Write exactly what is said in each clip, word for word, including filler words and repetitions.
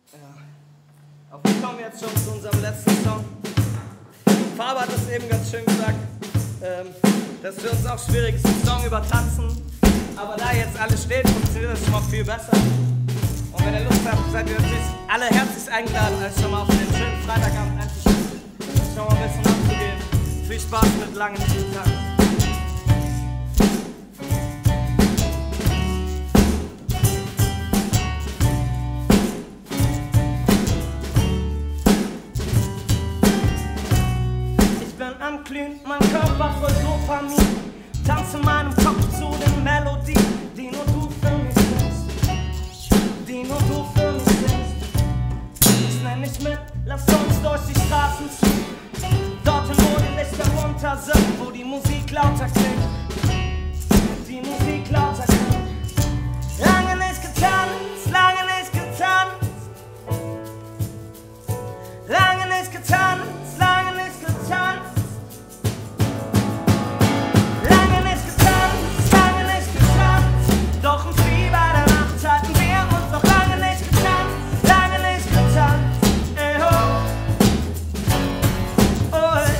Ja. Aber wir kommen jetzt schon zu unserem letzten Song. Faber hat es eben ganz schön gesagt, ähm, dass für uns auch schwierig ist, den Song übertanzen. Aber da jetzt alles steht, funktioniert das schon mal viel besser. Und wenn ihr Lust habt, seid ihr natürlich alle herzlich eingeladen, euch schon mal auf den schönen Freitagabend einzuschalten. Schon mal ein bisschen abzugehen. Viel Spaß mit langen Tagen. Am Glühen, mein Körper voll Dopamin. Tanze meinem Kopf zu den Melodien, die nur du für mich singst. Die nur du für mich singst. Ich nenn dich mit, lass uns durch die Straßen ziehen. Dorthin, wo die Lichter runter sind, wo die Musik lauter klingt. Die Musik lauter klingt. Lange nicht getanzt, lange nicht getanzt. Lange nicht getanzt, lange nicht getanzt. Doch im Fieber der Nacht hatten wir uns noch lange nicht getanzt, lange nicht getanzt, ey ho, oh ey.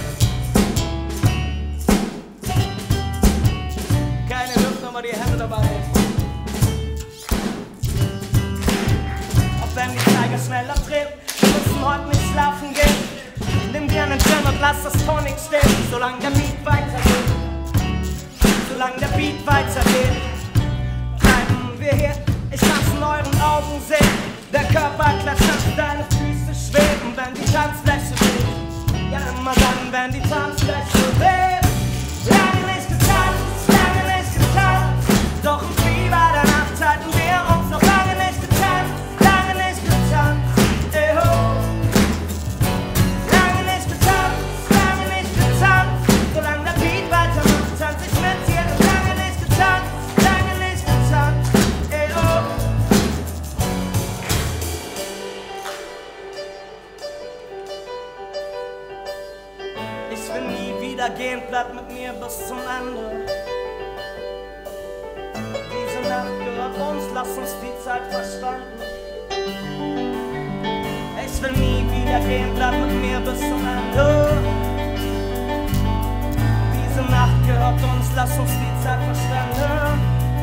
Keine Luft, nochmal die Hände dabei. Auch wenn die Zeiger schneller drehen, wir müssen heute nicht schlafen gehen. Nimm dir einen Gin und lass das Tonic stehen, solange der Beat weitergeht, solange der Beat weitergeht. Hier, ich kann's in euren Augen sehen. Der Körper klatscht, deine Füße schweben, wenn die Tanzfläche weht. Ja, immer dann, wenn die Tanzfläche weht. Lange nicht getanzt, lange nicht getanzt. Doch im Fieber der Nacht hatten wir uns noch lange nicht getanzt, lange nicht getanzt, ey ho. Lange nicht getanzt, lange nicht getanzt. Solange der Beat weitermacht, tanz ich mit dir. Lange nicht getanzt, lange nicht getanzt. Ich will nie wieder gehen, bleib mit mir bis zum Ende. Diese Nacht gehört uns, lass uns die Zeit verschwenden. Ich will nie wieder gehen, bleib mit mir bis zum Ende. Diese Nacht gehört uns, lass uns die Zeit verschwenden.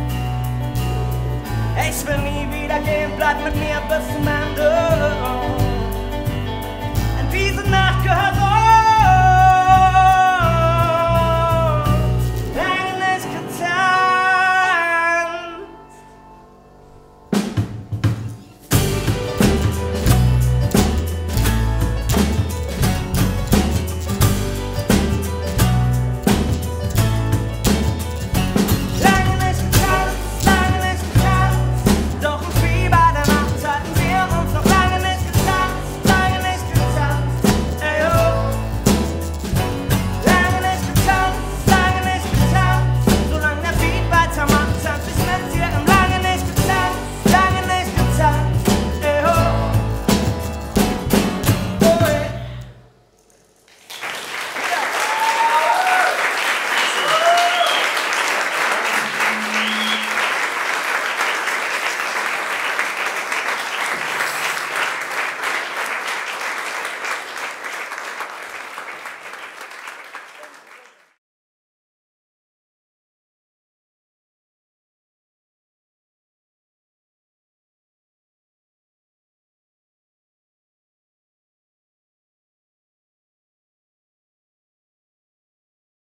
Ich will nie wieder gehen, bleib mit mir bis zum Ende. Denn diese Nacht gehört